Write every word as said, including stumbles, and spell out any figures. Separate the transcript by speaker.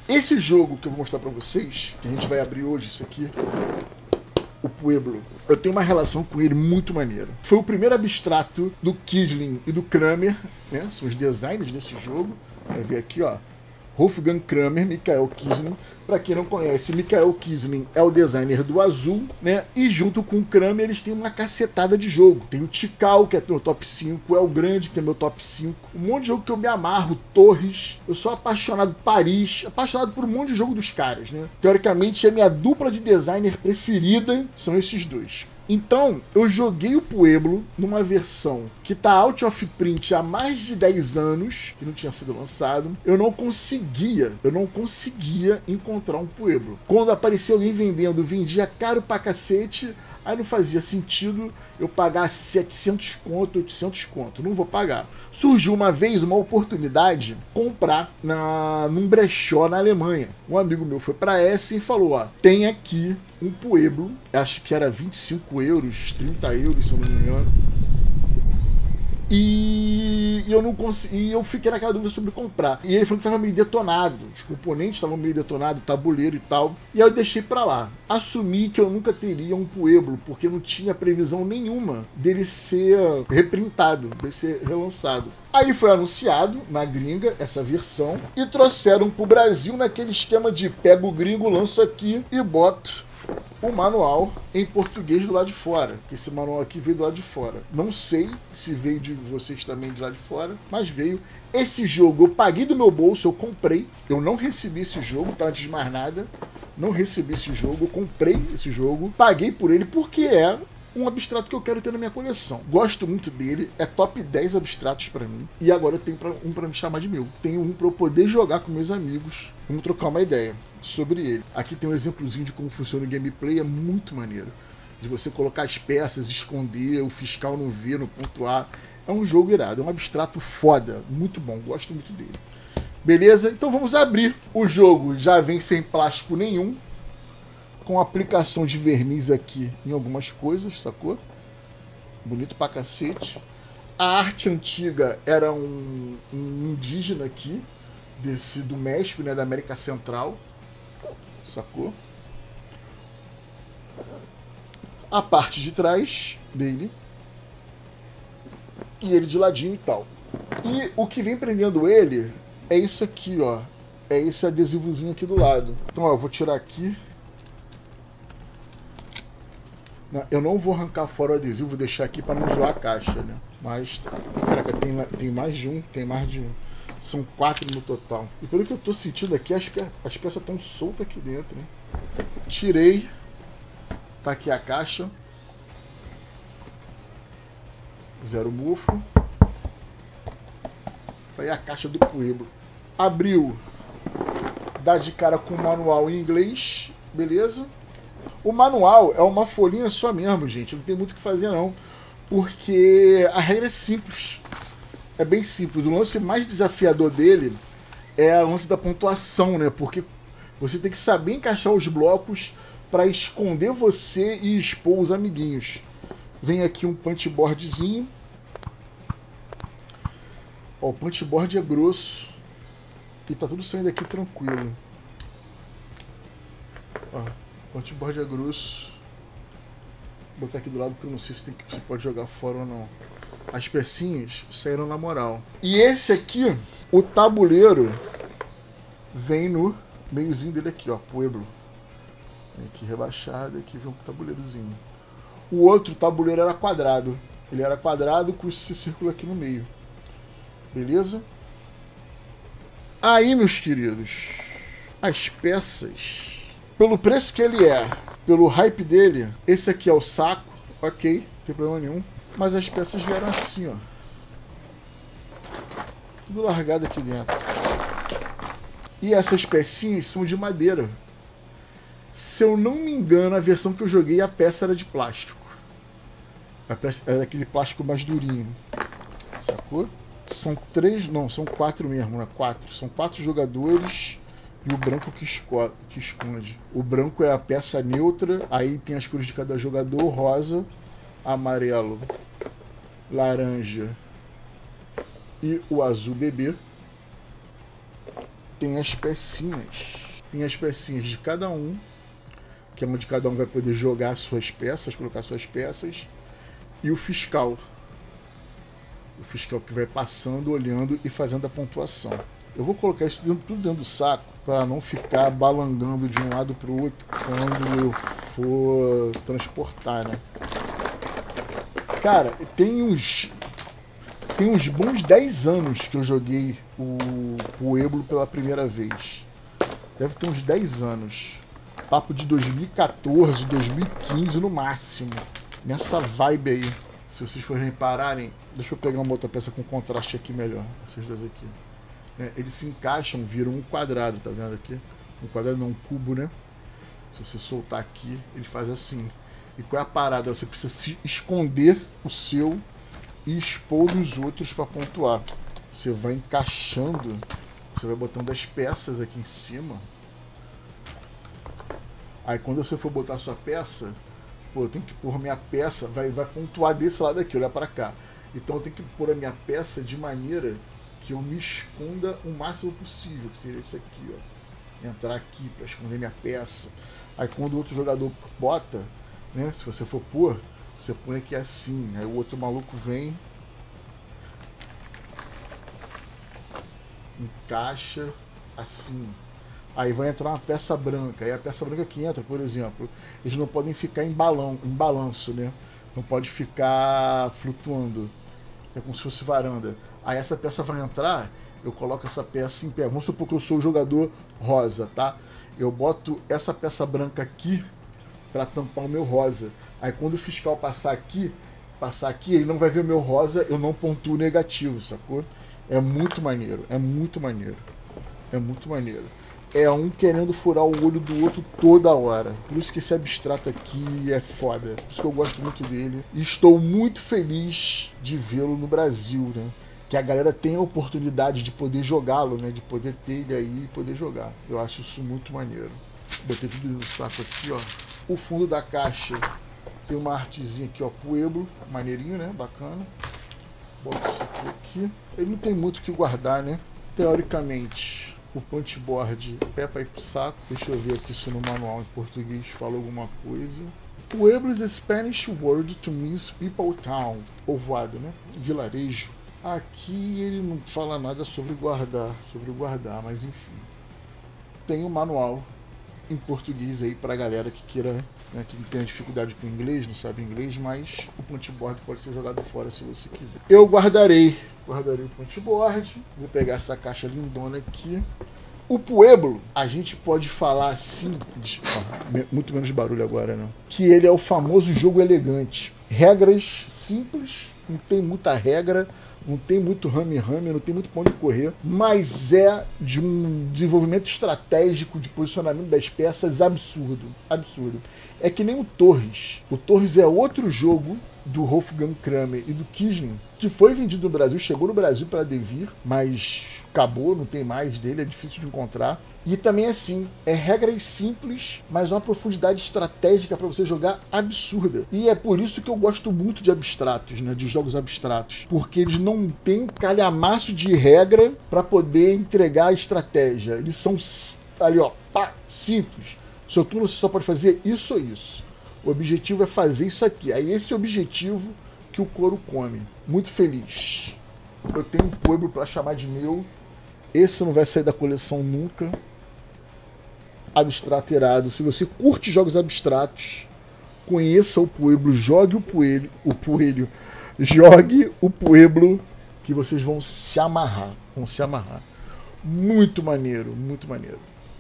Speaker 1: Esse jogo que eu vou mostrar pra vocês, que a gente vai abrir hoje, isso aqui, o Pueblo, eu tenho uma relação com ele muito maneira. Foi o primeiro abstrato do Kisling e do Kramer, né? São os designers desse jogo. Vai ver aqui, ó. Wolfgang Kramer, Michael Kisling. Para quem não conhece, Michael Kisling é o designer do Azul, né? E junto com o Kramer eles têm uma cacetada de jogo. Tem o Tikal, que é meu top cinco, é o Grande, que é meu top cinco. Um monte de jogo que eu me amarro, Torres. Eu sou apaixonado por Paris, apaixonado por um monte de jogo dos caras, né? Teoricamente, a minha dupla de designer preferida são esses dois. Então, eu joguei o Pueblo numa versão que tá out of print há mais de dez anos, que não tinha sido lançado. Eu não conseguia, eu não conseguia encontrar um Pueblo. Quando apareceu alguém vendendo, vendia caro pra cacete, aí não fazia sentido eu pagar setecentos conto, oitocentos conto. Não vou pagar. Surgiu uma vez uma oportunidade de comprar na, num brechó na Alemanha. Um amigo meu foi para Essen e falou, ó, tem aqui um Pueblo, acho que era vinte e cinco euros, trinta euros, se eu não me engano. E eu não consegui, eu fiquei naquela dúvida sobre comprar. E ele falou que estava meio detonado, os componentes estavam meio detonados, tabuleiro e tal. E aí eu deixei pra lá. Assumi que eu nunca teria um Pueblo, porque não tinha previsão nenhuma dele ser reprintado, dele ser relançado. Aí foi anunciado na gringa essa versão e trouxeram pro Brasil naquele esquema de pego o gringo, lanço aqui e boto o manual em português do lado de fora. Esse manual aqui veio do lado de fora. Não sei se veio de vocês também do lado de fora, mas veio. Esse jogo eu paguei do meu bolso, eu comprei. Eu não recebi esse jogo, tá? Antes de mais nada. Não recebi esse jogo, eu comprei esse jogo, paguei por ele porque é um abstrato que eu quero ter na minha coleção. Gosto muito dele, é top dez abstratos pra mim. E agora eu tenho um pra me chamar de meu. Tenho um pra eu poder jogar com meus amigos. Vamos trocar uma ideia sobre ele. Aqui tem um exemplozinho de como funciona o gameplay, é muito maneiro. De você colocar as peças, esconder, o fiscal não vê, não pontuar. É um jogo irado, é um abstrato foda, muito bom, gosto muito dele. Beleza? Então vamos abrir. O jogo já vem sem plástico nenhum, com aplicação de verniz aqui em algumas coisas, sacou? Bonito pra cacete. A arte antiga era um, um indígena aqui, desse do México, né, da América Central, sacou? A parte de trás dele e ele de ladinho e tal. E o que vem prendendo ele é isso aqui, ó. É esse adesivozinho aqui do lado. Então, ó, eu vou tirar aqui. Eu não vou arrancar fora o adesivo, vou deixar aqui para não zoar a caixa, né? Mas, caraca, tem, tem mais de um, tem mais de um. São quatro no total. E pelo que eu tô sentindo aqui, as, pe as peças estão soltas aqui dentro, né? Tirei. Tá aqui a caixa. Zero mofo. Tá aí a caixa do Pueblo. Abriu. Dá de cara com o manual em inglês. Beleza? O manual é uma folhinha só mesmo, gente. Não tem muito o que fazer, não. Porque a regra é simples. É bem simples. O lance mais desafiador dele é o lance da pontuação, né? Porque você tem que saber encaixar os blocos para esconder você e expor os amiguinhos. Vem aqui um punchboardzinho. Ó, o punchboard é grosso. E tá tudo saindo aqui tranquilo. Ó, o punchboard é grosso. Vou botar aqui do lado porque eu não sei se, tem que, se pode jogar fora ou não. As pecinhas saíram na moral. E esse aqui, o tabuleiro, vem no meiozinho dele aqui, ó, Pueblo. Vem aqui rebaixado, aqui vem um tabuleirozinho. O outro tabuleiro era quadrado. Ele era quadrado com esse círculo aqui no meio. Beleza? Aí, meus queridos, as peças, pelo preço que ele é, pelo hype dele, esse aqui é o saco, ok, não tem problema nenhum. Mas as peças vieram assim, ó. Tudo largado aqui dentro. E essas pecinhas são de madeira. Se eu não me engano, a versão que eu joguei, a peça era de plástico. A peça era daquele plástico mais durinho. Sacou? São três, não, são quatro mesmo, né? Quatro. São quatro jogadores e o branco que, esco que esconde. O branco é a peça neutra, aí tem as cores de cada jogador, rosa, amarelo, laranja e o azul bebê. tem as pecinhas. Tem as pecinhas de cada um, que é onde cada um vai poder jogar suas peças, colocar suas peças. E o fiscal. O fiscal que vai passando, olhando e fazendo a pontuação. Eu vou colocar isso dentro, tudo dentro do saco para não ficar balangando de um lado para o outro quando eu for transportar, né? Cara, tem uns tem uns bons dez anos que eu joguei o Pueblo pela primeira vez. Deve ter uns dez anos. Papo de dois mil e quatorze, dois mil e quinze no máximo. Nessa vibe aí. Se vocês forem repararem, deixa eu pegar uma outra peça com contraste aqui melhor. Esses dois aqui. É, eles se encaixam, viram um quadrado, tá vendo aqui? Um quadrado não, um cubo, né? Se você soltar aqui, ele faz assim. E qual é a parada? Você precisa se esconder o seu e expor os outros para pontuar. Você vai encaixando, você vai botando as peças aqui em cima. Aí quando você for botar a sua peça, pô, eu tenho que pôr minha peça, vai, vai pontuar desse lado aqui, olhar para cá. Então eu tenho que pôr a minha peça de maneira que eu me esconda o máximo possível, que seria isso aqui, ó. Entrar aqui para esconder minha peça. Aí quando o outro jogador bota, né, se você for pôr, você põe aqui assim, aí o outro maluco vem, encaixa assim. Aí vai entrar uma peça branca. Aí a peça branca que entra, por exemplo, eles não podem ficar em balão, em balanço, né? Não pode ficar flutuando. É como se fosse varanda. Aí essa peça vai entrar, eu coloco essa peça em pé. Vamos supor que eu sou o jogador rosa, tá? Eu boto essa peça branca aqui para tampar o meu rosa. Aí quando o fiscal passar aqui, passar aqui, ele não vai ver o meu rosa, eu não pontuo negativo, sacou? É muito maneiro, é muito maneiro. É muito maneiro. É um querendo furar o olho do outro toda hora. Por isso que esse abstrato aqui é foda. Por isso que eu gosto muito dele. E estou muito feliz de vê-lo no Brasil, né? Que a galera tenha a oportunidade de poder jogá-lo, né? De poder ter ele aí e poder jogar. Eu acho isso muito maneiro. Botei tudo no saco aqui, ó. O fundo da caixa tem uma artezinha aqui, ó. Pueblo. Maneirinho, né? Bacana. Bota isso aqui, aqui. Ele não tem muito o que guardar, né? Teoricamente, o punchboard é para ir pro saco. Deixa eu ver aqui se no manual em português fala alguma coisa. Pueblo is a Spanish word to mean people town. Povoado, né? Vilarejo. Aqui ele não fala nada sobre guardar, sobre guardar, mas enfim. Tem um manual em português aí pra galera que queira, né, que tem dificuldade com inglês, não sabe inglês, mas o punchboard pode ser jogado fora se você quiser. Eu guardarei, guardarei o punchboard, vou pegar essa caixa lindona aqui. O Pueblo, a gente pode falar assim, muito menos barulho agora, não, que ele é o famoso jogo elegante. Regras simples, não tem muita regra, não tem muito rame-rame, não tem muito pão de correr, mas é de um desenvolvimento estratégico de posicionamento das peças absurdo, absurdo. É que nem o Torres. O Torres é outro jogo do Wolfgang Kramer e do Kisling, que foi vendido no Brasil, chegou no Brasil para Devir, mas acabou, não tem mais dele, é difícil de encontrar. E também assim, é regras simples, mas uma profundidade estratégica para você jogar absurda. E é por isso que eu gosto muito de abstratos, né, de jogos abstratos, porque eles não têm calhamaço de regra para poder entregar a estratégia. Eles são ali, ó, pá, simples. Seu turno você só pode fazer isso ou isso. O objetivo é fazer isso aqui. Aí esse é o objetivo que o couro come. Muito feliz. Eu tenho um Pueblo para chamar de meu. Esse não vai sair da coleção nunca. Abstrato irado. Se você curte jogos abstratos, conheça o Pueblo, jogue o Pueblo, o Pueblo, jogue o Pueblo, que vocês vão se amarrar. Vão se amarrar. Muito maneiro, muito maneiro.